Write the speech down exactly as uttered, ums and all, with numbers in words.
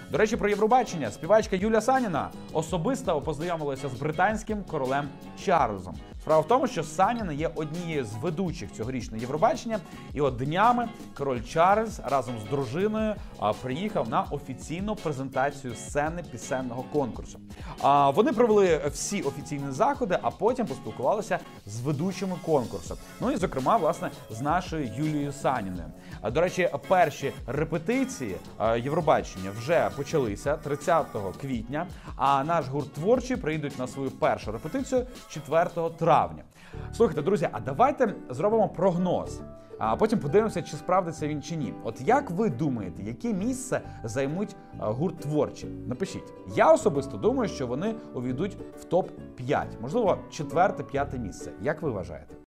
До речі, про Євробачення. Співачка Юля Саніна особисто познайомилася з британським королем Чарльзом. Справа в тому, що Саніна є однією з ведучих цьогорічного Євробачення, і от днями король Чарльз разом з дружиною а, приїхав на офіційну презентацію сцени пісенного конкурсу. А, вони провели всі офіційні заходи, а потім поспілкувалися з ведучими конкурсу. Ну і, зокрема, власне, з нашою Юлією Саніною. А, до речі, перші репетиції а, Євробачення вже почалися тридцятого квітня, а наш гурт творчий приїдуть на свою першу репетицію четвертого травня. Слухайте, друзі, а давайте зробимо прогноз, а потім подивимося, чи справдиться він чи ні. От як ви думаєте, яке місце займуть гурт творчі? Напишіть. Я особисто думаю, що вони увійдуть в топ п'ять, можливо, четверте-п'яте місце. Як ви вважаєте?